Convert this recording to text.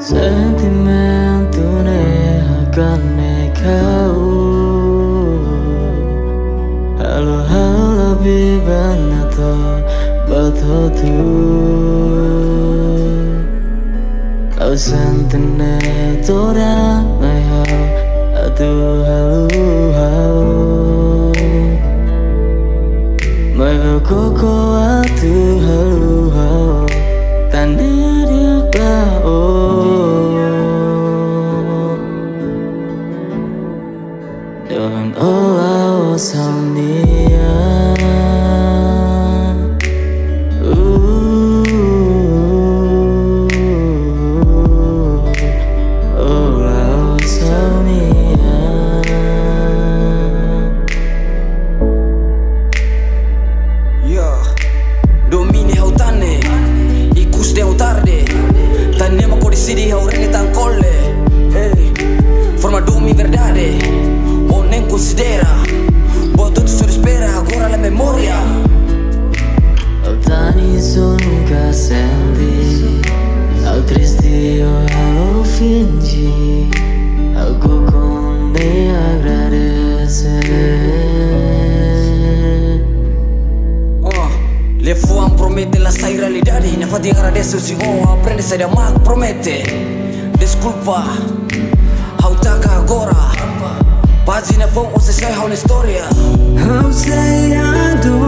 Sentimento ne akan kau. Halo halo bibana to bato tu. Kau sentene tora mai hau atu halu hau. Mai koko atu halu hau. Tane dia bao. Dengan olah samnia. Olah samnia. Yeah, domini hau tane, ikus de hau tarde. Tane ma ko decidi hau rene tan colle. Hey, forma domi verdade. O nem considera. Boto tu solo espera agora la memoria. Al tani son nunca senti. Al tristi o ao fingi. Algo con me agradecer. Le fuam promete la sai realidade. Ne fati agradece si go aprende sai da mak promete. Desculpa. Hau taka agora. Pagina fom o se sai hau na história. Hau sei ado